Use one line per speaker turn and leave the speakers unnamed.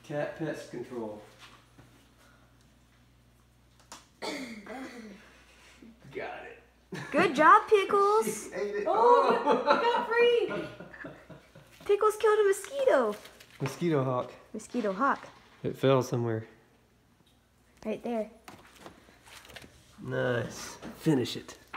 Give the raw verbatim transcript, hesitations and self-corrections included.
Cat pest control. Got it.
Good job, Pickles.
She ate it.
Oh, oh. I got free.
Pickles killed a mosquito.
Mosquito hawk.
Mosquito hawk.
It fell somewhere.
Right there.
Nice. Finish it.